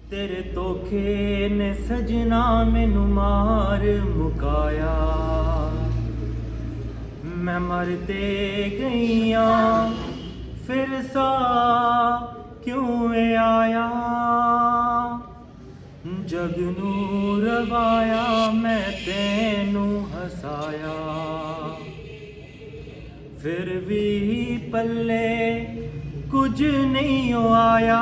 तेरे धोखे ने सजना मैनू मार मुकाया। मैं मरते गईया फिर सा क्यों आया। जग नू रवाया मैं तेनू हसाया। फिर भी पल्ले कुछ नहीं आया।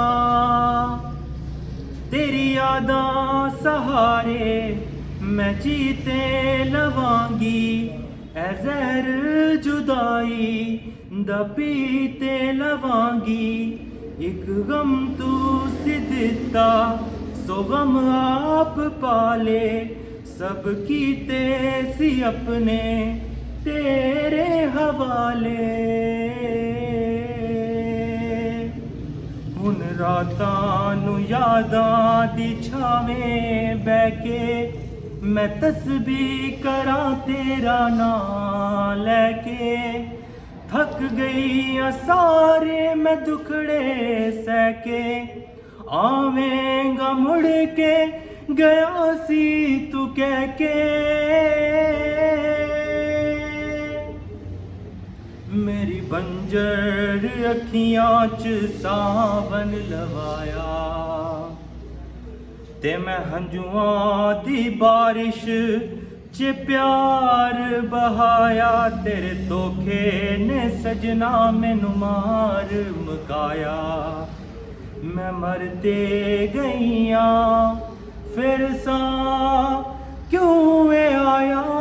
तेरी यादां सहारे मैं जीते लवांगी। ऐ ज़हर जुदाई दा पीते लवांगी। एक गम तू सी दिता सो गम आप पाले। सब कीते सी अपने तेरे हवाले। हुन रातां नू यादां दी छावें बैके मैं तस्बीह करां तेरा नां लैके। थक गई सारे मैं दुखड़े सहके। आवेंगा मुड़ के गया सी तू कह के। मेरी बंजर अखियां च सावन लवाया। ते मैं हंजुआं दी बारिश च प्यार बहाया। तेरे धोखे ने सजना मैनू मार मुकाया। मैं मरते गईया फिर सा क्यों आया।